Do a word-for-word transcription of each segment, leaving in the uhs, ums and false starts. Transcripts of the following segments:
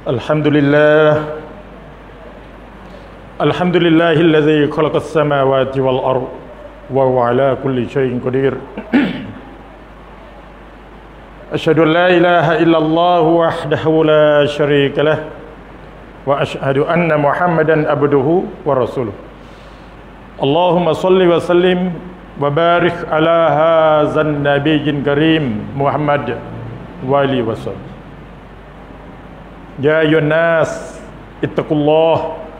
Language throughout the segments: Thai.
الحمد لله الحمد لله الذي خلق السماوات والأرض وهو على كل شيء قدير أشهد أن لا إله إلا الله وحده لا شريك له وأشهد أن محمدا عبده ورسوله اللهم صل وسلم وبارك على هذا النبي الكريم محمد وآله وسلم يا أيها الناس اتقوا الله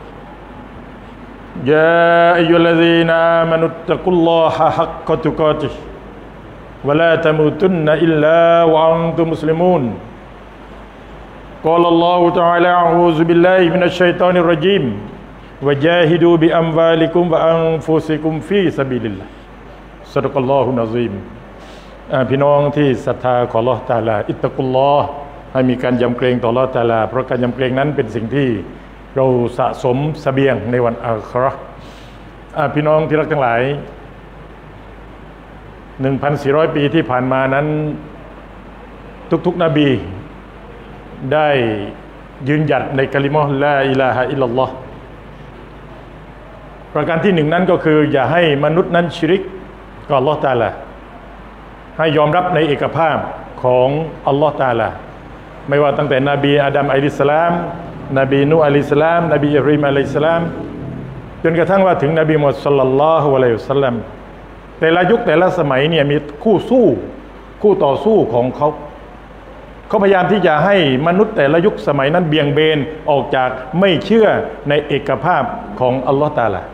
يا أيها الذين آمنوا اتقوا الله حق تقاته ولا تموتن إلا وأنتم مسلمون قال الله تعالى أعوذ بالله من الشيطان الرجيم وجاهدوا بأموالكم وأنفسكم في سبيل الله صدق الله العظيمพี่น้องที่ศรัทธาของอัลเลาะห์ตะอาลาอิตตะกุลลอฮ์ให้มีการยำเกรงต่ออัลเลาะห์ตะอาลาเพราะการยำเกรงนั้นเป็นสิ่งที่เราสะสมเสบียงในวันอาคิเราะห์พี่น้องที่รักทั้งหลาย หนึ่งพันสี่ร้อย ปีที่ผ่านมานั้นทุกๆนบีได้ยืนหยัดในกะลิมะฮ์ลาอิลาฮะอิลลัลลอฮ์ประการที่หนึ่งนั้นก็คืออย่าให้มนุษย์นั้นชิริกกับอัลเลาะห์ตะอาลาให้ยอมรับในเอกภาพของอัลเลาะห์ตะอาลาไม่ว่าตั้งแต่นบีอาดัมอะลัยฮิสสลามนบีนูฮ์อะลัยฮิสสลามนบีอิบราฮิมอะลัยฮิสสลามจนกระทั่งว่าถึงนบีมุฮัมมัดศ็อลลัลลอฮุอะลัยฮิวะซัลลัมแต่ละยุคแต่ละสมัยเนี่ยมีคู่สู้คู่ต่อสู้ของเขาเขาพยายามที่จะให้มนุษย์แต่ละยุคสมัยนั้นเบี่ยงเบนออกจากไม่เชื่อในเอกภาพของอัลเลาะห์ตะอาลา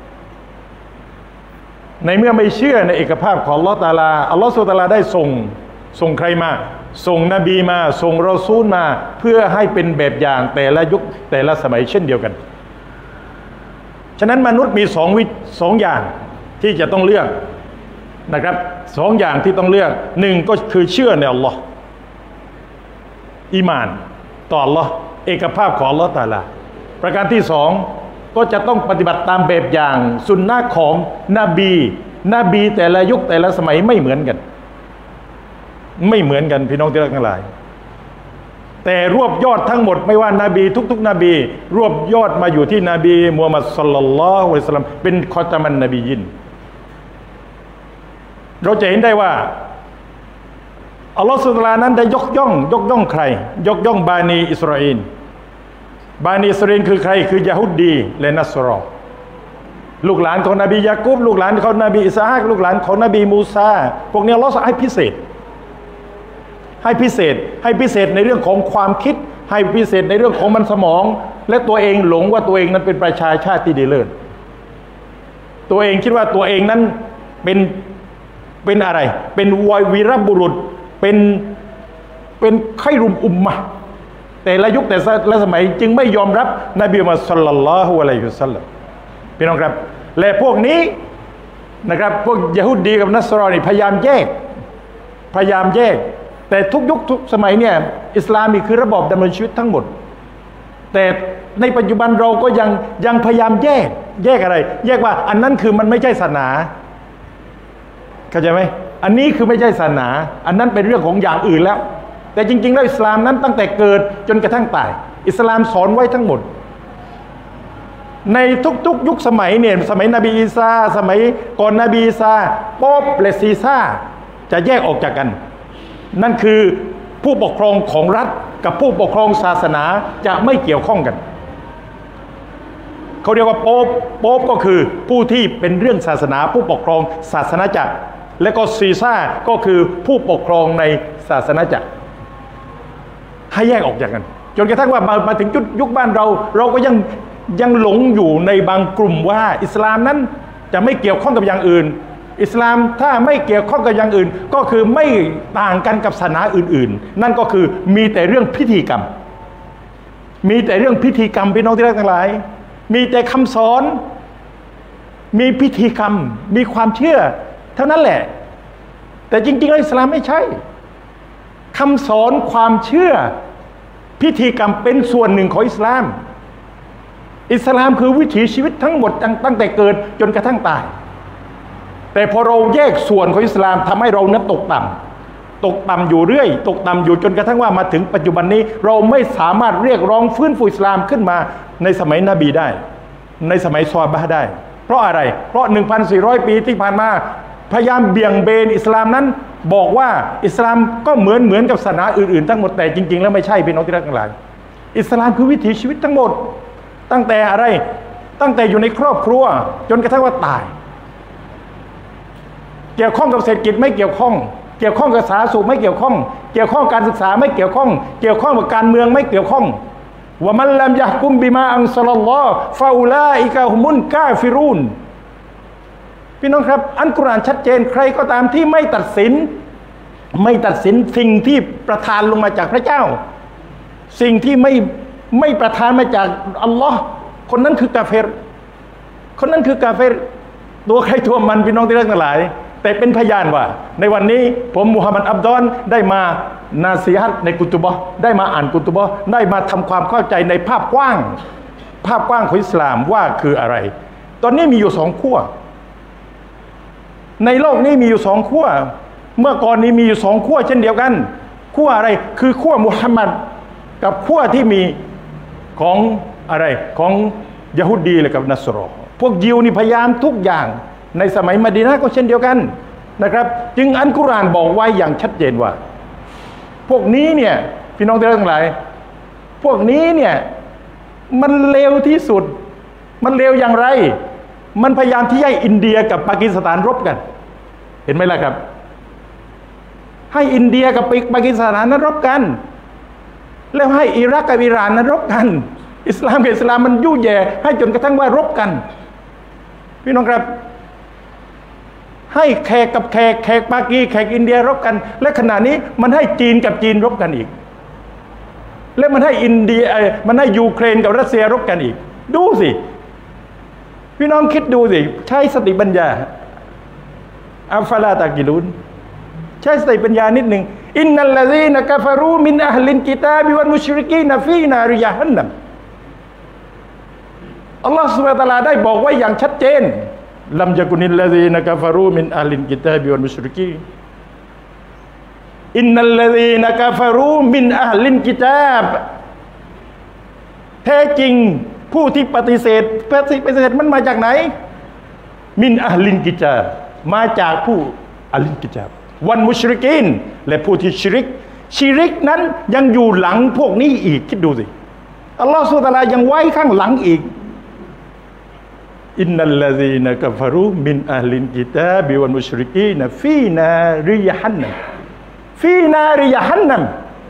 ในเมื่อไม่เชื่อในเอกภาพของอัลเลาะห์ตะอาลาอัลเลาะห์ซุบฮานะฮูวะตะอาลาได้ส่งส่งใครมาส่งนบีมาส่งรอซูลมาเพื่อให้เป็นแบบอย่างแต่ละยุคแต่ละสมัยเช่นเดียวกันฉะนั้นมนุษย์มีสองวิสองอย่างที่จะต้องเลือกนะครับสองอย่างที่ต้องเลือกหนึ่งก็คือเชื่อในอัลลอฮ์อีหม่านต่ออัลลอฮ์เอกภาพของอัลลอฮ์ตะอาลาประการที่สองก็จะต้องปฏิบัติตามแบบอย่างสุนนะของนบีนบีแต่ละยุคแต่ละสมัยไม่เหมือนกันไม่เหมือนกันพี่น้องที่รักทั้งหลายแต่รวบยอดทั้งหมดไม่ว่านาบีทุกๆนบีรวบยอดมาอยู่ที่นบีมุฮัมมัดศ็อลลัลลอฮุอะลัยฮิวะซัลลัมเป็นคอตมันนบียินเราจะเห็นได้ว่าอัลลอฮฺซุบฮานะฮูวะตะอาลานั้นได้ยกย่องยกย่องใครยกย่องบานีอิสราเอลบานีอิสราเอลคือใครคือยะฮูดดีและนัสรอลูกหลานของนบียะกูบลูกหลานของนบีอิสฮากลูกหลานของนบีมูซาพวกนี้อัลลอฮฺให้พิเศษให้พิเศษให้พิเศษในเรื่องของความคิดให้พิเศษในเรื่องของมันสมองและตัวเองหลงว่าตัวเองนั้นเป็นประชาชาติที่ดีเลิศตัวเองคิดว่าตัวเองนั้นเป็นเป็นอะไรเป็นวัยวีรบุรุษเป็นเป็นไครุมอุมมะแต่ละยุคแต่ละสมัยจึงไม่ยอมรับนบีมุฮัมมัดศ็อลลัลลอฮุอะลัยฮิวะซัลลัมพี่น้องครับและพวกนี้นะครับพวกยะฮูดดีกับนัสรอนีพยายามแยกพยายามแยกแต่ทุกยุคทุกสมัยเนี่ยอิสลามนี่คือระบอบดำเนินชีวิตทั้งหมดแต่ในปัจจุบันเราก็ยังยังพยายามแยกแยกอะไรแยกว่าอันนั้นคือมันไม่ใช่ศาสนาเข้าใจไหมอันนี้คือไม่ใช่ศาสนาอันนั้นเป็นเรื่องของอย่างอื่นแล้วแต่จริงๆแล้วอิสลามนั้นตั้งแต่เกิดจนกระทั่งตายอิสลามสอนไว้ทั้งหมดในทุกๆยุคสมัยเนี่ยสมัยนบีอีสาสมัยก่อนนบีอีสาโป๊ปและซีซ่าจะแยกออกจากกันนั่นคือผู้ปกครองของรัฐกับผู้ปกครองศาสนาจะไม่เกี่ยวข้องกันเขาเรียกว่าโป๊ปโป๊ปก็คือผู้ที่เป็นเรื่องศาสนาผู้ปกครองศาสนาจักรและก็ซีซ่าก็คือผู้ปกครองในศาสนาจักรให้แยกออกจากกันจนกระทั่งว่ามามาถึงจุดยุคบ้านเราเราก็ยังยังหลงอยู่ในบางกลุ่มว่าอิสลามนั้นจะไม่เกี่ยวข้องกับอย่างอื่นอิสลามถ้าไม่เกี่ยวข้องกับอย่างอื่นก็คือไม่ต่างกันกับศาสนาอื่นๆนั่นก็คือมีแต่เรื่องพิธีกรรมมีแต่เรื่องพิธีกรรมพี่น้องที่รักทั้งหลายมีแต่คำสอนมีพิธีกรรมมีความเชื่อเท่านั้นแหละแต่จริงๆแล้วอิสลามไม่ใช่คำสอนความเชื่อพิธีกรรมเป็นส่วนหนึ่งของอิสลามอิสลามคือวิถีชีวิตทั้งหมดตั้งแต่เกิดจนกระทั่งตายแต่พอเราแยกส่วนของอิสลามทำให้เรานั้นตกต่ตกต่ำอยู่เรื่อยตกต่ำอยู่จนกระทั่งว่ามาถึงปัจจุบันนี้เราไม่สามารถเรียกร้องฟื้นฟูอิสลามขึ้นมาในสมัยนบีได้ในสมัยซอฮาบะห์ได้เพราะอะไรเพราะ หนึ่งพันสี่ร้อย ปีที่ผ่านมาพยายามเบี่ยงเบนอิสลามนั้นบอกว่าอิสลามก็เหมือนเหมือนกับศาสนาอื่นๆทั้งหมดแต่จริงๆแล้วไม่ใช่พี่น้องที่รักทั้งหลายอิสลามคือวิถีชีวิตทั้งหมดตั้งแต่อะไรตั้งแต่อยู่ในครอบครัวจนกระทั่งว่าตายเกี่ยวข้องกับเศรษฐกิจไม่เกี่ยวข้องเกี่ยวข้องกับสาธารณสุขไม่เกี่ยวข้องเกี่ยวข้องการศึกษาไม่เกี่ยวข้องเกี่ยวข้องกับการเมืองไม่เกี่ยวข้องว่ามันลัมยะฮ์กุมบิมาอันซัลลัลลอฮุฟาอูลาอิกะฮุมุลกาฟิรูนพี่น้องครับอัลกุรอานชัดเจนใครก็ตามที่ไม่ตัดสินไม่ตัดสินสิ่งที่ประทานลงมาจากพระเจ้าสิ่งที่ไม่ไม่ประทานมาจากอัลลอฮ์คนนั้นคือกาเฟรคนนั้นคือกาเฟรตัวใครตัวมันพี่น้องที่รักทั้งหลายแต่เป็นพยานว่าในวันนี้ผมมุฮัมมัดอับดอนได้มานาซีฮัตในกุตุบะได้มาอ่านกุตุบะได้มาทำความเข้าใจในภาพกว้างภาพกว้างของอิสลามว่าคืออะไรตอนนี้มีอยู่สองขั้วในโลกนี้มีอยู่สองขั้วเมื่อก่อนนี้มีอยู่สองขั้วเช่นเดียวกันขั้วอะไรคือขั้วมุฮัมมัดกับขั้วที่มีของอะไรของยะฮูดีและกับนัสรอพวกยิวนี่พยายามทุกอย่างในสมัยมะดีนะห์ก็เช่นเดียวกันนะครับจึงอัลกุรอานบอกไว้อย่างชัดเจนว่าพวกนี้เนี่ยพี่น้องทั้งหลายพวกนี้เนี่ยมันเลวที่สุดมันเลวอย่างไรมันพยายามที่ให้อินเดียกับปากีสถานรบกันเห็นไหมล่ะครับให้อินเดียกับปากีสถานนั้นรบกันแล้วให้อิรักกับอิหร่านนั้นรบกันอิสลามกับอิสลามมันยุ่ยแย่ให้จนกระทั่งว่ารบกันพี่น้องครับให้แขกกับแขกแขกปากีแขกอินเดียรบกันและขณะนี้มันให้จีนกับจีนรบกันอีกและมันให้อินเดียมันให้ยูเครนกับรัสเซียรบกันอีกดูสิพี่น้องคิดดูสิใช้สติปัญญาอัฟฟาลาตากิลุนใช้สติปัญญานิดหนึ่งอินนัลลซีนกะฟารูมินอะฮลินกิตาบิวัลมุชริกีนฟีนาริยะฮันนัมอัลลอฮฺซุบฮานะฮูวะตะอาลาได้บอกไว้อย่างชัดเจนลัมยะกุนิลลซีนกะฟารูมินอะฮลินกิตาบิวัลมุชริกีนอินนัลลซีนกะฟารูมินอะฮลินกิตาบแท้จริงผู้ที่ปฏิเสธปฏิเสธมันมาจากไหนมินอะฮลินกิตาบมาจากผู้อะลินกิตาบวันมุชริกีนและผู้ที่ชิริกชิริกนั้นยังอยู่หลังพวกนี้อีกคิดดูสิอัลลอฮฺซุบฮานะฮูวะตะอาลายังไว้ข้างหลังอีกอินนัลลซีนกะฟารูมินอะฮลินกิตาบิวัลมุชริกีนฟีนาริยะฮันนัมฟีนาริยะฮันนัม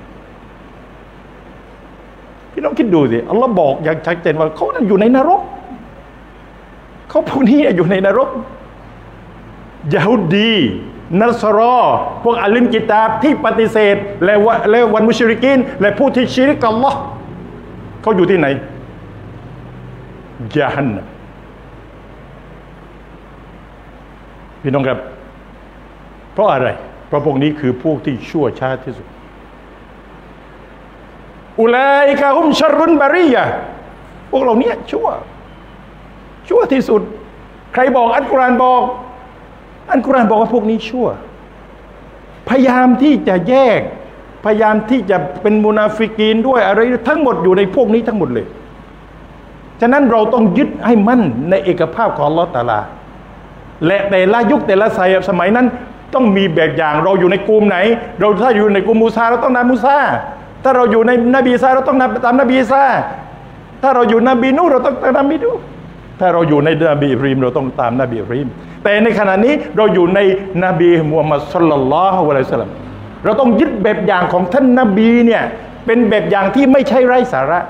พี่น้องคิดดูสิอัลลอฮ์บอกอย่างชัดเจนว่าเขานั้นอยู่ในนรกเขาพวกนี้อยู่ในนรกยะฮูดีนัสรอพวกอัลลิมกิตาบที่ปฏิเสธและและวันมุชริกีนและผู้ที่ชิริกอัลลอฮ์เขาอยู่ที่ไหนยะฮันนัมพี่น้องครับเพราะอะไรเพราะพวกนี้คือพวกที่ชั่วช้าที่สุดอุลัยกะฮุมชัรรุนบารียะพวกเราเนี้ยชั่วชั่วที่สุดใครบอกอัลกุรอานบอกอัลกุรอานบอกว่าพวกนี้ชั่วพยายามที่จะแยกพยายามที่จะเป็นมุนาฟิกีนด้วยอะไรทั้งหมดอยู่ในพวกนี้ทั้งหมดเลยฉะนั้นเราต้องยึดให้มั่นในเอกภาพของอัลเลาะห์ตะอาลาและแต่ละยุคแต่ละสมัยนั้นต้องมีแบบอย่างเราอยู่ในกลุ่มไหนเราถ้าอยู่ในกลุ่มมูซาเราต้องนำมูซาถ้าเราอยู่ในนบีอีสาเราต้องตามนบีอีสาถ้าเราอยู่นบีนูเราต้องตามนบีนูถ้าเราอยู่ในนบีอิบราฮิมเราต้องตามนบีอิบราฮิมแต่ในขณะนี้เราอยู่ในนบีมุฮัมมัดศ็อลลัลลอฮุอะลัยฮิวะซัลลัมเราต้องยึดแบบอย่างของท่านนบีเนี่ยเป็นแบบอย่างที่ไม่ใช่ไร้สาระ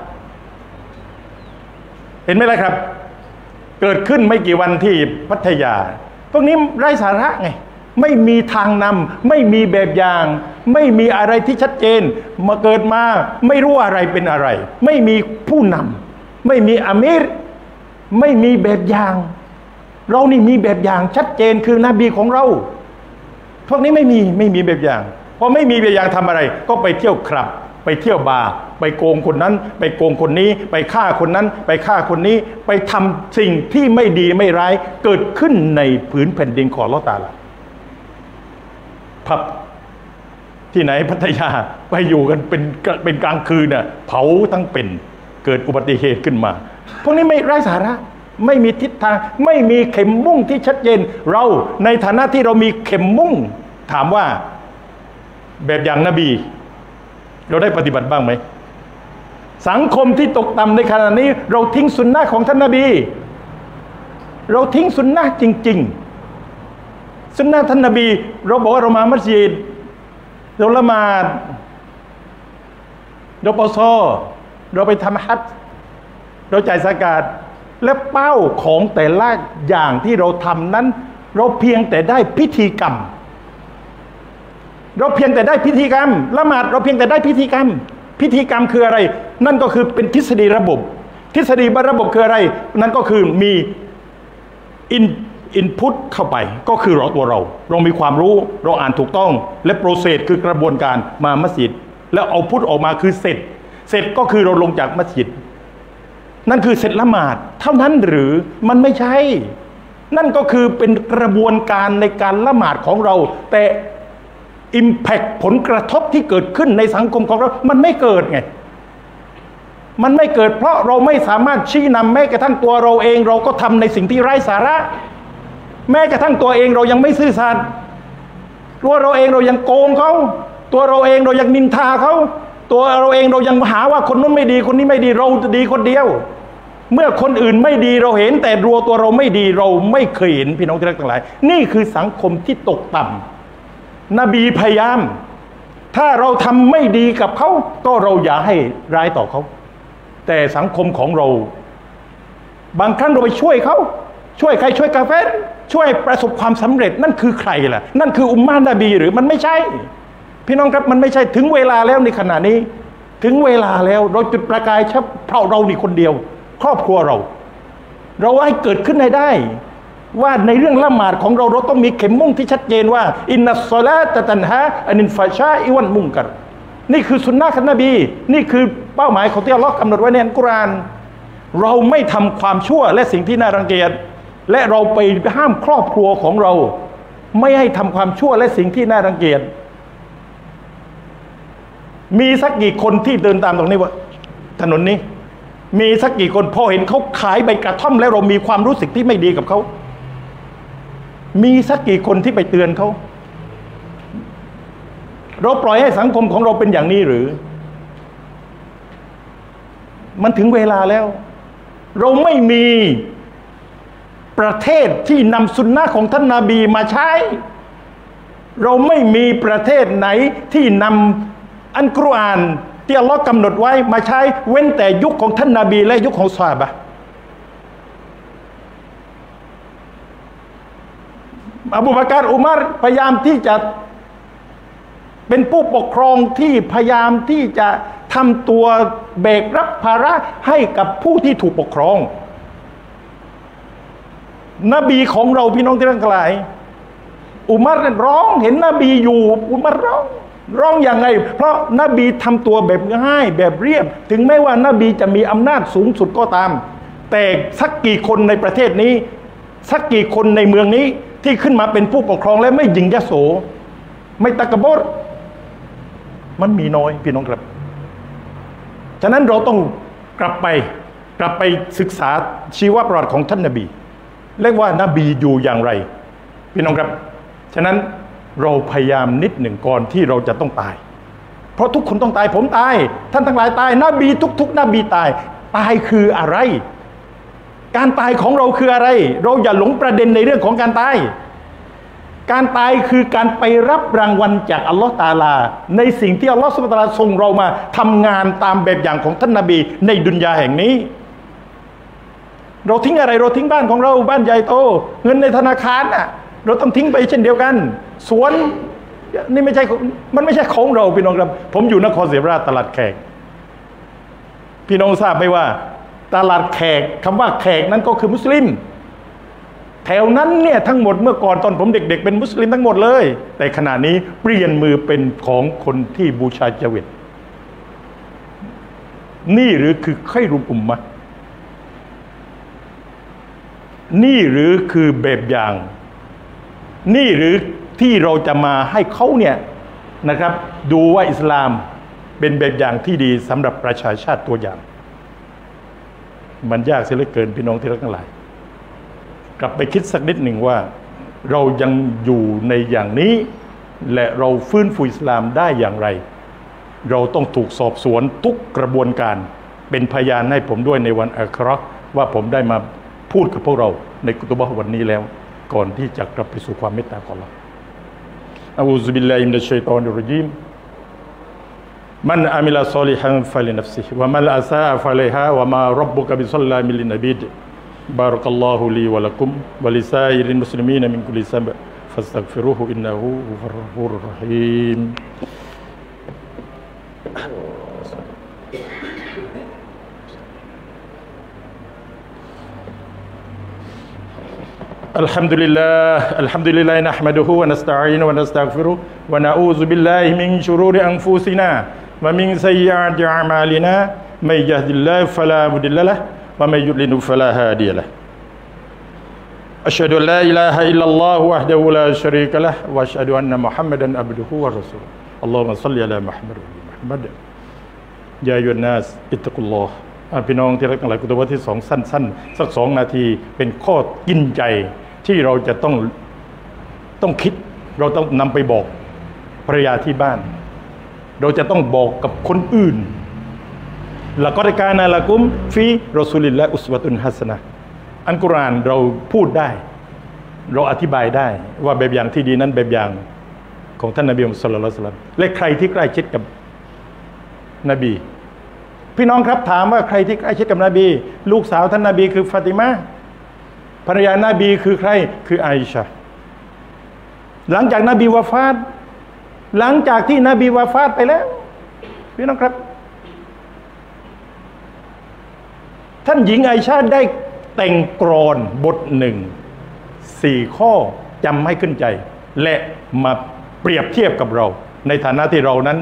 เห็นไหมล่ะครับเกิดขึ้นไม่กี่วันที่พัทยาพวกนี้ไร้สาระไงไม่มีทางนำไม่มีแบบอย่างไม่มีอะไรที่ชัดเจนมาเกิดมาไม่รู้อะไรเป็นอะไรไม่มีผู้นำไม่มีอามีรไม่มีแบบอย่างเรานี่มีแบบอย่างชัดเจนคือนบีของเราพวกนี้ไม่มีไม่มีแบบอย่างพอไม่มีแบบอย่างทำอะไรก็ไปเที่ยวคลับไปเที่ยวบาร์ไปโกงคนนั้นไปโกงคนนี้ไปฆ่าคนนั้นไปฆ่าคนนี้ไปทำสิ่งที่ไม่ดีไม่ร้ายเกิดขึ้นในผืนแผ่นดินของอัลเลาะห์ตะอาลาผับที่ไหนพัทยาไปอยู่กันเป็นเป็นกลางคืนน่ะเผาทั้งเป็นเกิดอุบัติเหตุขึ้นมาพวกนี้ไม่ไร้สาระไม่มีทิศทางไม่มีเข็มมุ่งที่ชัดเจนเราในฐานะที่เรามีเข็มมุ่งถามว่าแบบอย่างนบีเราได้ปฏิบัติบ้างไหมสังคมที่ตกต่ำในขณะนี้เราทิ้งสุนนะของท่านนบีเราทิ้งสุนนะจริงๆสุนนะท่านนบีเราบอกว่าเรามามัสยิดเราละหมาดเราปอซอเราไปทำฮัจญ์เราจ่ายซะกาตและเป้าของแต่ละอย่างที่เราทำนั้นเราเพียงแต่ได้พิธีกรรมเราเพียงแต่ได้พิธีกรรมละหมาดเราเพียงแต่ได้พิธีกรรมพิธีกรรมคืออะไรนั่นก็คือเป็นทฤษฎีระบบทฤษฎีระบบคืออะไรนั่นก็คือมีอินอินพุตเข้าไปก็คือเราตัวเราเรามีความรู้เราอ่านถูกต้องและโปรเซสคือกระบวนการมามัสยิดแล้วเอาพุตออกมาคือเสร็จเสร็จก็คือเราลงจากมัสยิดนั่นคือเสร็จละหมาดเท่านั้นหรือมันไม่ใช่นั่นก็คือเป็นกระบวนการในการละหมาดของเราแต่อิมแพคผลกระทบที่เกิดขึ้นในสังคมของเรามันไม่เกิดไงมันไม่เกิดเพราะเราไม่สามารถชี้นำแม้กระทั่งตัวเราเองเราก็ทำในสิ่งที่ไร้สาระแม้กระทั่งตัวเองเรายังไม่ซื่อสัตย์ตัวเราเองเรายังโกงเขาตัวเราเองเรายังนินทาเขาตัวเราเองเรายังหาว่าคนนู้นไม่ดีคนนี้ไม่ดีเราดีคนเดียวเมื่อคนอื่นไม่ดีเราเห็นแต่รัวตัวเราไม่ดีเราไม่เคยเห็นพี่น้องที่รักทั้งหลายนี่คือสังคมที่ตกต่ำนบีพยายามถ้าเราทำไม่ดีกับเขาก็เราอย่าให้ร้ายต่อเขาแต่สังคมของเราบางครั้งเราไปช่วยเขาช่วยใครช่วยกาเฟรช่วยประสบความสำเร็จนั่นคือใครล่ะนั่นคืออุมมะห์นบีหรือมันไม่ใช่พี่น้องครับมันไม่ใช่ถึงเวลาแล้วในขณะนี้ถึงเวลาแล้วเราจุดประกายเฉพาะเรานี่คนเดียวครอบครัวเราเราให้เกิดขึ้นให้ได้ว่าในเรื่องละหมาดของเราเราต้องมีเข็มมุ่งที่ชัดเจนว่าอินนัสศอลาตะตันฮาอันิลฟาชาอิวัลมุนกัรนี่คือสุนนะของนบีนี่คือเป้าหมายของที่อัลเลาะห์กำหนดไว้ในอัลกุรอานเราไม่ทำความชั่วและสิ่งที่น่ารังเกียจและเราไปห้ามครอบครัวของเราไม่ให้ทำความชั่วและสิ่งที่น่ารังเกียจมีสักกี่คนที่เดินตามตรงนี้ว่าถนนนี้มีสักกี่คนพอเห็นเขาขายใบกระท่อมแล้วเรามีความรู้สึกที่ไม่ดีกับเขามีสักกี่คนที่ไปเตือนเขาเราปล่อยให้สังคมของเราเป็นอย่างนี้หรือมันถึงเวลาแล้วเราไม่มีประเทศที่นำสุนนะของท่านนบีมาใช้เราไม่มีประเทศไหนที่นำอัลกุรอานที่อัลลอฮ์กำหนดไว้มาใช้เว้นแต่ยุคของท่านนบีและยุคของซอฮาบะห์อบูบักรอุมัรพยายามที่จะเป็นผู้ปกครองที่พยายามที่จะทำตัวแบกรับภาระให้กับผู้ที่ถูกปกครองนบีของเราพี่น้องที่รักทั้งหลายอุมัรร้องเห็นนบีอยู่อุมัรร้องร้องอย่างไงเพราะนบีทำตัวแบบง่ายแบบเรียบถึงแม้ว่านบีจะมีอำนาจสูงสุดก็ตามแต่สักกี่คนในประเทศนี้สักกี่คนในเมืองนี้ที่ขึ้นมาเป็นผู้ปกครองและไม่หยิ่งยโสไม่ตะกบดมันมีน้อยพี่น้องครับฉะนั้นเราต้องกลับไปกลับไปศึกษาชีวประวัติของท่านนบีเรียกว่านบีอยู่อย่างไรพี่น้องครับฉะนั้นเราพยายามนิดหนึ่งก่อนที่เราจะต้องตายเพราะทุกคนต้องตายผมตายท่านทั้งหลายตายนบีทุกๆนบีตายตายคืออะไรการตายของเราคืออะไรเราอย่าหลงประเด็นในเรื่องของการตายการตายคือการไปรับรางวัลจากอัลลอฮฺตะอาลาในสิ่งที่อัลลอฮฺซุบฮานะฮูวะตะอาลาส่งเรามาทำงานตามแบบอย่างของท่านนบีในดุนยาแห่งนี้เราทิ้งอะไรเราทิ้งบ้านของเราบ้านใหญ่โตเงินในธนาคารน่ะเราต้องทิ้งไปเช่นเดียวกันสวนนี่ไม่ใช่มันไม่ใช่ของเราพี่น้องครับผมอยู่นครศรีธรรมราชตลาดแขกพี่น้องทราบไหมว่าตลาดแขกคำว่าแขกนั้นก็คือมุสลิมแถวนั้นเนี่ยทั้งหมดเมื่อก่อนตอนผมเด็กๆเป็นมุสลิมทั้งหมดเลยแต่ขณะนี้เปลี่ยนมือเป็นของคนที่บูชาเจวิตนี่หรือคือไครุลอุมมะห์นี่หรือคือแบบอย่างนี่หรือที่เราจะมาให้เขาเนี่ยนะครับดูว่าอิสลามเป็นแบบอย่างที่ดีสำหรับประชาชาติตัวอย่างมันยากเสียเหลือเกินพี่น้องที่รักทั้งหลายกลับไปคิดสักนิดหนึ่งว่าเรายังอยู่ในอย่างนี้และเราฟื้นฟูอิสลามได้อย่างไรเราต้องถูกสอบสวนทุกกระบวนการเป็นพยานให้ผมด้วยในวันอาคิเราะห์ว่าผมได้มาพูดกับพวกเราในกุตุบะห์วันนี้แล้วก่อนที่จะกลับไปสู่ความเมตตาของอัลเลาะห์อะอูซุบิลลาฮิมินัชชัยฏอนิรเราะญีมมันอามิลศอลิฮันฟะลินัฟซิฮิวะมันอาซาอะฟะลัยฮาวะมาร็อบบุกะบิศอลลามิลลินอะบีดบารักัลลอฮุลีวะละกุมวะลิซาอิริลมุสลิมีนมินกุลิซัมบะฟัสตัฆฟิรูฮุอินนะฮูฮุวัรรอรฮีมالحمد لله الحمد لله نحمده ونستعينه ونستغفره ونعوذ بالله من شرور أنفسنا ومن سيئات أعمالنا من يهد الله فلا مضل له ومن يضلل فلا هادي له أشهد أن لا إله إلا الله وحده لا شريك له وأشهد أن محمدا عبده ورسوله اللهم صل على محمد وعلى محمد يا أيها الناس اتقوا اللهพี่น้องที่รักทั้งหลายกุตุบะห์ที่สองสั้นๆสักสองนาทีเป็นข้อกินใจที่เราจะต้องต้องคิดเราต้องนำไปบอกภรรยาที่บ้านเราจะต้องบอกกับคนอื่นละกอรกานะละกุมฟีรอซูลิลลาฮิอุสวะตุนฮัสนะห์อัลกุรอานเราพูดได้เราอธิบายได้ว่าแบบอย่างที่ดีนั้นแบบอย่างของท่านนบีมุฮัมมัดศ็อลลัลลอฮุอะลัยฮิวะซัลลัมและใครที่ใกล้ชิดกับนบีพี่น้องครับถามว่าใครที่ใกล้ชิดกับนบีลูกสาวท่านนบีคือฟาติมาภรรยานบีคือใครคือไอชาหลังจากนบีวะฟาตหลังจากที่นบีวะฟาตไปแล้วพี่น้องครับท่านหญิงไอชาได้แต่งกลอนบทหนึ่งสี่ข้อจำให้ขึ้นใจและมาเปรียบเทียบกับเราในฐานะที่เรานั้น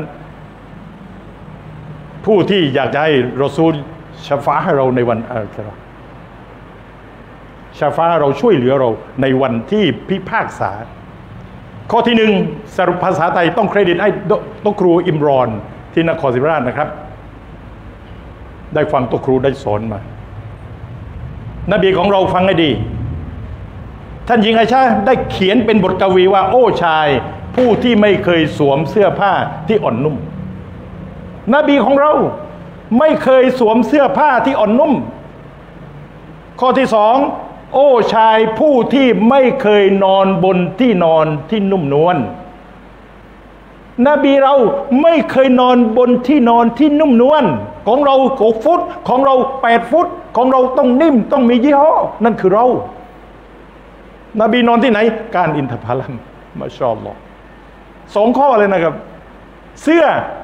ผู้ที่อยากจะให้รอซูลชะฟาให้เราในวันอาคิเราะห์ชะฟาเราช่วยเหลือเราในวันที่พิพากษาข้อที่หนึ่งสรุปภาษาไทยต้องเครดิตให้โต๊ะครูอิมรอนที่นครศรีธรรมราชนะครับได้ฟังโต๊ะครูได้สอนมานบีของเราฟังให้ดีท่านหญิงไอชาได้เขียนเป็นบทกวีว่าโอ้ชายผู้ที่ไม่เคยสวมเสื้อผ้าที่อ่อนนุ่มนบีของเราไม่เคยสวมเสื้อผ้าที่อ่อนนุ่มข้อที่สองโอ้ชายผู้ที่ไม่เคยนอนบนที่นอนที่นุ่มนวลนบีเราไม่เคยนอนบนที่นอนที่นุ่มนวลของเราหกฟุตของเราแปดฟุตของเราต้องนิ่มต้องมียี่ห้อนั่นคือเรานบีนอนที่ไหนการอินทผลัมมาชาอัลลอฮ์สองข้อเลยนะครับเสื้อ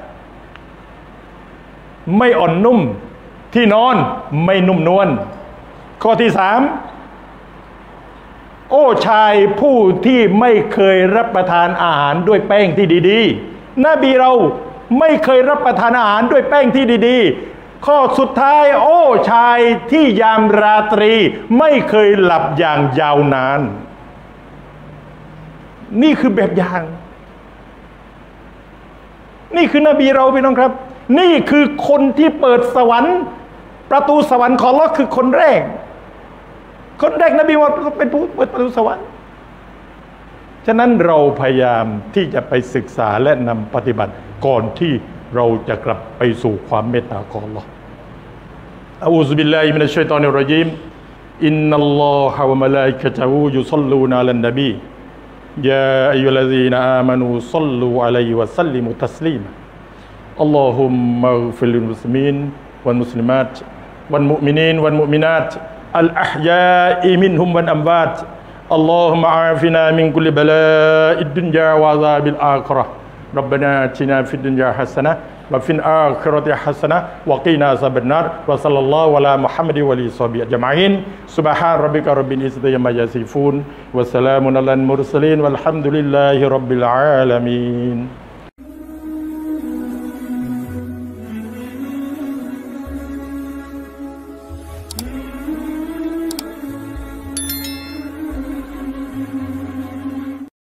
ไม่อ่อนนุ่มที่นอนไม่นุ่มนวลข้อที่สามโอ้ชายผู้ที่ไม่เคยรับประทานอาหารด้วยแป้งที่ดีๆนบีเราไม่เคยรับประทานอาหารด้วยแป้งที่ดีๆข้อสุดท้ายโอ้ชายที่ยามราตรีไม่เคยหลับอย่างยาวนานนี่คือแบบอย่างนี่คือนบีเราพี่น้องครับนี่คือคนที่เปิดสวรรค์ประตูสวรรค์ของอัลเลาะห์คือคนแรกคนแรกนบีว่าเป็นผู้เปิดประตูสวรรค์ฉะนั้นเราพยายามที่จะไปศึกษาและนำปฏิบัติก่อนที่เราจะกลับไปสู่ความเมตตาของอัลเลาะห์อะอูซุบิลลาฮิมินัชชัยฏอนิรเราะญีมอินนัลลอฮะวะมะลาอิกะตุฮูยุศ็อลลูนาอะลันนบียาอัยยุฮัลลซีนาอามานูศ็อลลูอะลัยฮิวะซัลลิมุตัสลีมาاللهم اغفر للمسلمين والمسلمات والمؤمنين والمؤمنات الأحياء منهم والأموات اللهم عافنا من كل بلاء الدنيا وعذاب الآخرة ربنا آتنا في الدنيا حسنة وفي الآخرة حسنة وقنا عذاب النار وصلى الله على محمد وآله وصحبه أجمعين سبحان ربك رب العزة عما يصفون وسلام على المرسلين والحمد لله رب العالمين